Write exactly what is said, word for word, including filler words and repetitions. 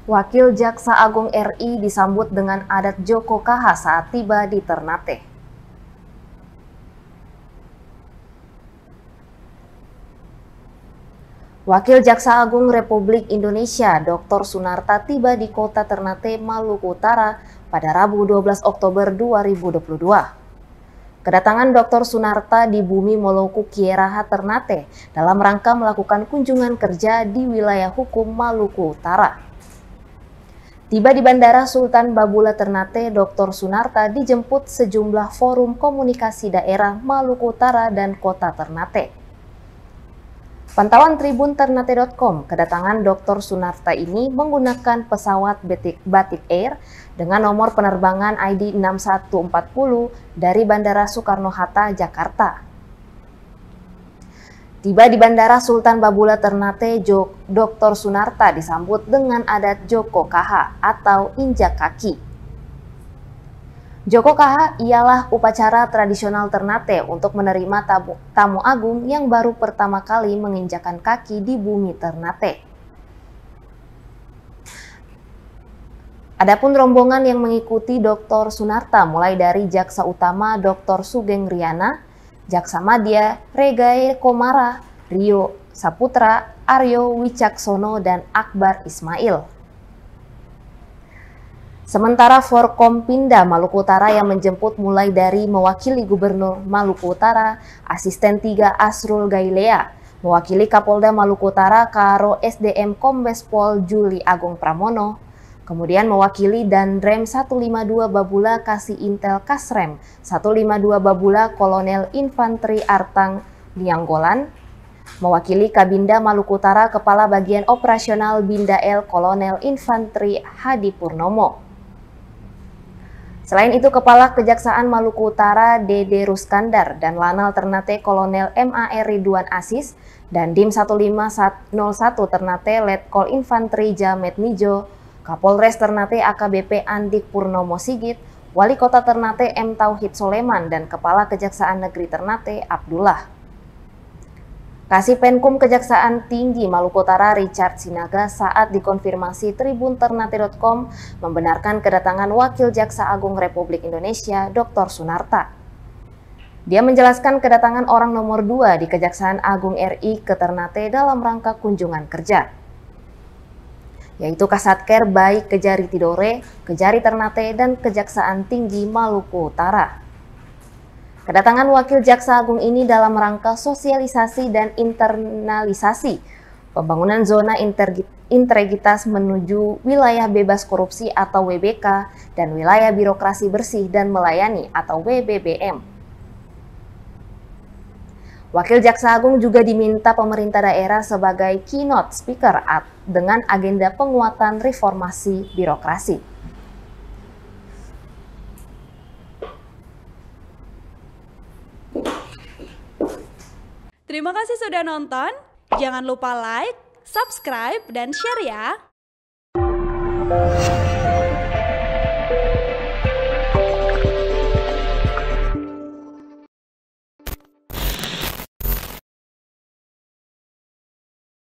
Wakil Jaksa Agung R I disambut dengan adat Joko K H saat tiba di Ternate. Wakil Jaksa Agung Republik Indonesia Doktor Sunarta tiba di kota Ternate, Maluku Utara pada Rabu dua belas Oktober dua ribu dua puluh dua. Kedatangan Doktor Sunarta di bumi Moloku Kieraha Ternate dalam rangka melakukan kunjungan kerja di wilayah hukum Maluku Utara. Tiba di Bandara Sultan Babula Ternate, Doktor Sunarta dijemput sejumlah forum komunikasi daerah Maluku Utara dan kota Ternate. Pantauan Tribun Ternate titik com, kedatangan Doktor Sunarta ini menggunakan pesawat Batik, Batik Air dengan nomor penerbangan I D enam satu empat nol dari Bandara Soekarno-Hatta, Jakarta. Tiba di Bandara Sultan Babula Ternate, Doktor Sunarta disambut dengan adat Joko K H atau injak kaki. Joko K H ialah upacara tradisional Ternate untuk menerima tamu, tamu agung yang baru pertama kali menginjakan kaki di bumi Ternate. Adapun rombongan yang mengikuti Doktor Sunarta mulai dari Jaksa Utama Doktor Sugeng Riana, Jaksa Madya Regai Komara, Rio Saputra, Aryo Wicaksono, dan Akbar Ismail. Sementara Forkompinda Maluku Utara yang menjemput mulai dari mewakili Gubernur Maluku Utara, Asisten tiga Asrul Gailea, mewakili Kapolda Maluku Utara Karo S D M Kombes Pol Juli Agung Pramono, kemudian mewakili Danrem seratus lima puluh dua Babula Kasih Intel Kasrem seratus lima puluh dua Babula Kolonel Infanteri Artang Nianggolan, mewakili Kabinda Maluku Utara Kepala Bagian Operasional Binda L Kolonel Infanteri Hadi Purnomo. Selain itu, Kepala Kejaksaan Maluku Utara Dede Ruskandar dan Lanal Ternate Kolonel M A R Ridwan Asis dan Dim satu lima nol satu Ternate Letkol Infanteri Jamet Nijo, Kapolres Ternate A K B P Andik Purnomo Sigit, Wali Kota Ternate M Tauhid Soleman, dan Kepala Kejaksaan Negeri Ternate Abdullah. Kasipenkum Kejaksaan Tinggi Maluku Utara Richard Sinaga saat dikonfirmasi Tribun Ternate titik com membenarkan kedatangan Wakil Jaksa Agung Republik Indonesia Doktor Sunarta. Dia menjelaskan kedatangan orang nomor dua di Kejaksaan Agung R I ke Ternate dalam rangka kunjungan kerja, yaitu Kasatker baik Kejari Tidore, Kejari Ternate, dan Kejaksaan Tinggi Maluku Utara. Kedatangan Wakil Jaksa Agung ini dalam rangka sosialisasi dan internalisasi pembangunan zona integritas menuju wilayah bebas korupsi atau W B K dan wilayah birokrasi bersih dan melayani atau W B B M. Wakil Jaksa Agung juga diminta pemerintah daerah sebagai keynote speaker dengan agenda penguatan reformasi birokrasi. Terima kasih sudah nonton. Jangan lupa like, subscribe, dan share ya.